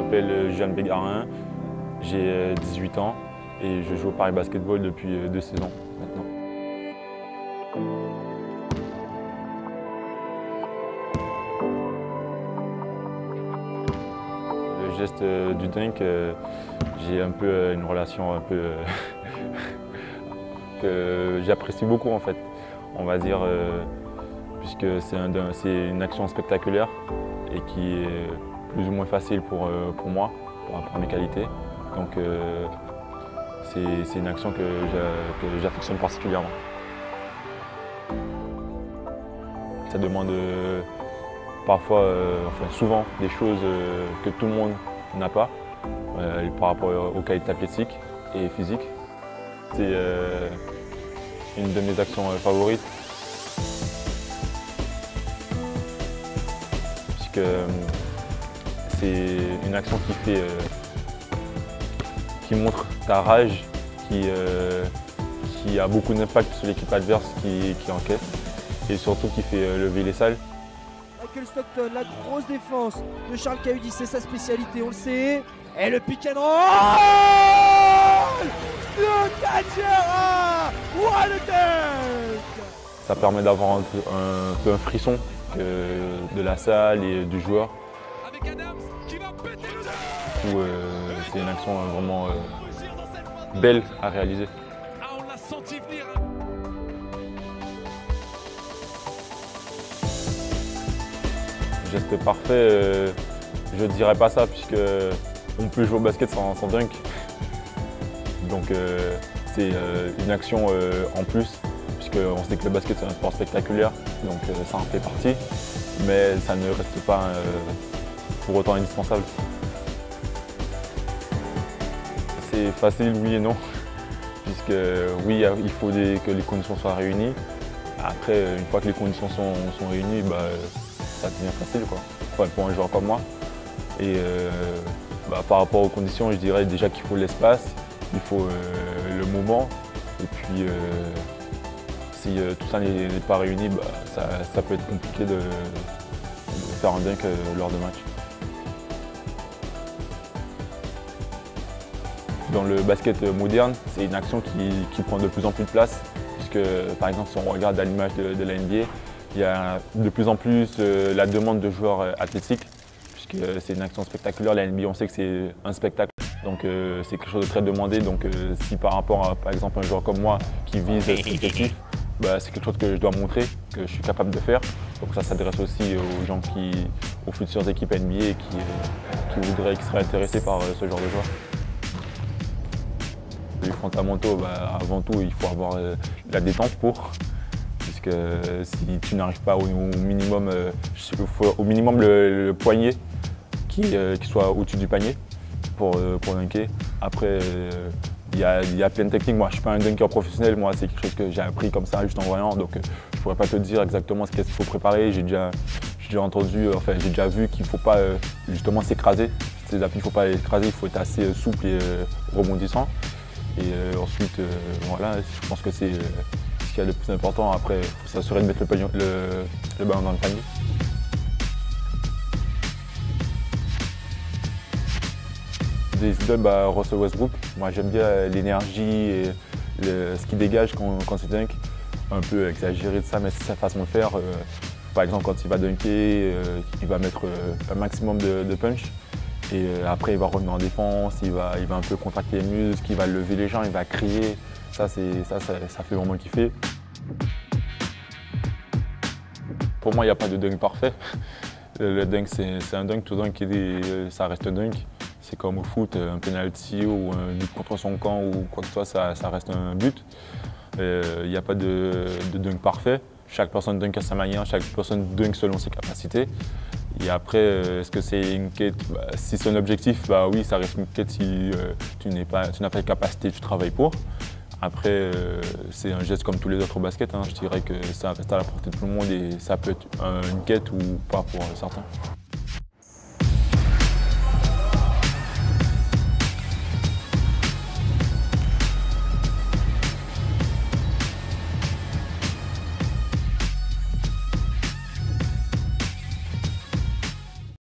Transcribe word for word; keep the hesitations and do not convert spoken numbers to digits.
m'appelle Jeanne Bégarin, j'ai dix-huit ans et je joue au Paris Basketball depuis deux saisons maintenant. Le geste du dunk, j'ai un peu une relation un peu que j'apprécie beaucoup en fait, on va dire, puisque c'est un, une action spectaculaire et qui est plus ou moins facile pour, pour moi, par rapport à mes qualités. Donc euh, c'est une action que j'affectionne particulièrement. Ça demande euh, parfois, euh, enfin souvent, des choses euh, que tout le monde n'a pas euh, par rapport aux qualités athlétiques et physiques. C'est euh, une de mes actions euh, favorites. Puisque euh, c'est une action qui fait euh, qui montre ta rage, qui, euh, qui a beaucoup d'impact sur l'équipe adverse qui, qui encaisse et surtout qui fait euh, lever les salles. Michael Stockton, la grosse défense de Charles Cahudi, c'est sa spécialité, on le sait. Et le pick and roll de Kajera, what a dunk! Ça permet d'avoir un, un, un peu un frisson que de la salle et du joueur. Avec Adams qui va péter le dunk! euh, C'est une action vraiment euh, belle à réaliser. Ah, on l'a senti venir. Geste parfait, euh, je ne dirais pas ça puisque on peut jouer au basket sans, sans dunk. Donc euh, c'est euh, une action euh, en plus puisqu'on sait que le basket c'est un sport spectaculaire, donc euh, ça en fait partie, mais ça ne reste pas euh, pour autant indispensable. C'est facile, oui et non, puisque oui, il faut des, que les conditions soient réunies. Après, une fois que les conditions sont, sont réunies, bah, ça devient facile, quoi. Enfin, pour un joueur comme moi. Et euh, bah, par rapport aux conditions, je dirais déjà qu'il faut l'espace, il faut euh, le moment, et puis euh, si euh, tout ça n'est pas réuni, bah, ça, ça peut être compliqué de, de faire un dunk euh, lors de match. Dans le basket moderne, c'est une action qui, qui prend de plus en plus de place, puisque par exemple si on regarde à l'image de, de la N B A, il y a de plus en plus euh, la demande de joueurs athlétiques, puisque c'est une action spectaculaire. La N B A, on sait que c'est un spectacle, donc euh, c'est quelque chose de très demandé. Donc euh, si par rapport à par exemple un joueur comme moi qui vise cet objectif, bah, c'est quelque chose que je dois montrer, que je suis capable de faire. Donc ça s'adresse aussi aux gens qui, aux futures équipes N B A qui, qui voudraient, qui seraient intéressés par ce genre de joueurs. Les fondamentaux, bah, avant tout, il faut avoir euh, la détente pour, puisque euh, si tu n'arrives pas au, au minimum, euh, faut, au minimum le, le poignet qui, euh, qui soit au-dessus du panier pour, euh, pour dunker. Après, il euh, y, y a plein de techniques. Moi, je ne suis pas un dunker professionnel, moi, c'est quelque chose que j'ai appris comme ça, juste en voyant, donc euh, je ne pourrais pas te dire exactement ce qu'il faut préparer. J'ai déjà, déjà entendu, enfin, j'ai déjà vu qu'il ne faut pas euh, justement s'écraser. Ces appuis, il ne faut pas écraser, il faut être assez souple et euh, rebondissant. Et euh, ensuite, euh, voilà, je pense que c'est euh, ce qu'il y a de plus important. Après, il faut s'assurer de mettre le, panier, le, le ballon dans le panier. Des idoles, bah, Russell Westbrook. Moi, j'aime bien l'énergie et le, ce qu'il dégage quand, quand il dunk. Un peu exagéré de ça, mais c'est sa façon de faire. Euh, par exemple, quand il va dunker, euh, il va mettre euh, un maximum de, de punch. Et après, il va revenir en défense, il va, il va un peu contracter les muscles, il va lever les gens, il va crier. Ça, ça, ça, ça fait vraiment kiffer. Pour moi, il n'y a pas de dunk parfait. Le dunk, c'est un dunk, tout dunk, ça reste un dunk. C'est comme au foot, un penalty ou un but contre son camp ou quoi que ce soit, ça, ça reste un but. Il n'y a pas de, de dunk parfait. Chaque personne dunk à sa manière, chaque personne dunk selon ses capacités. Et après, est-ce que c'est une quête? Bah, si c'est un objectif, bah oui, ça reste une quête si euh, tu n'as pas, pas de capacité, tu travailles pour. Après, euh, c'est un geste comme tous les autres baskets. Hein. Je dirais que ça reste à la portée de tout le monde et ça peut être une quête ou pas pour certains.